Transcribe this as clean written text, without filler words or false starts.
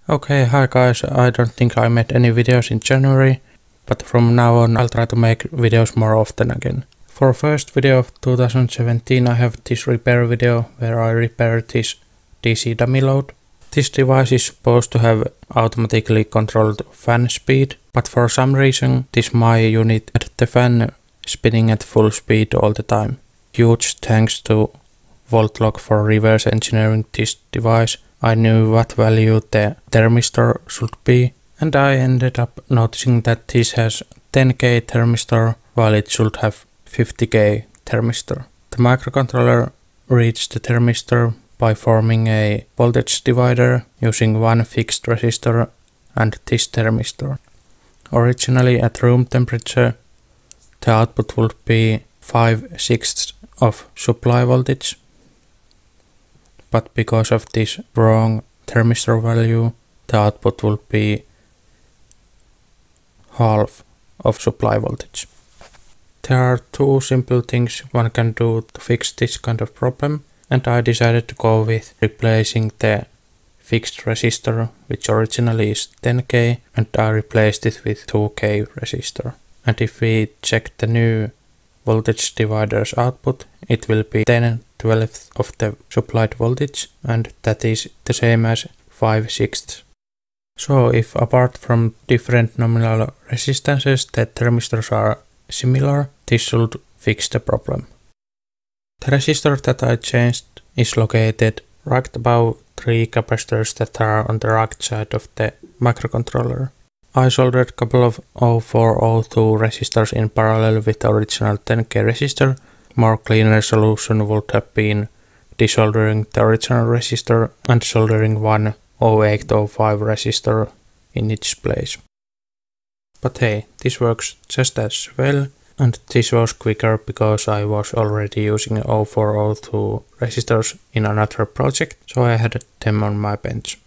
Okay, hi guys, I don't think I made any videos in January, but from now on I'll try to make videos more often again. For first video of 2017 I have this repair video where I repair this DC dummy load. This device is supposed to have automatically controlled fan speed, but for some reason this my unit had the fan spinning at full speed all the time. Huge thanks to VoltLog for reverse engineering this device. I knew what value the thermistor should be, and I ended up noticing that this has 10K thermistor while it should have 50K thermistor. The microcontroller reads the thermistor by forming a voltage divider using one fixed resistor and this thermistor. Originally at room temperature the output would be 5/6 of supply voltage, but because of this wrong thermistor value, the output will be half of supply voltage. There are two simple things one can do to fix this kind of problem, and I decided to go with replacing the fixed resistor, which originally is 10K, and I replaced it with 2K resistor. And if we check the new voltage divider's output, it will be 10/12 of the supplied voltage, and that is the same as 5/6. So if apart from different nominal resistances the thermistors are similar, this should fix the problem. The resistor that I changed is located right above 3 capacitors that are on the right side of the microcontroller. I soldered a couple of 0402 resistors in parallel with the original 10K resistor. More cleaner solution would have been desoldering the original resistor and soldering one 0805 resistor in its place. But hey, this works just as well, and this was quicker because I was already using 0402 resistors in another project, so I had them on my bench.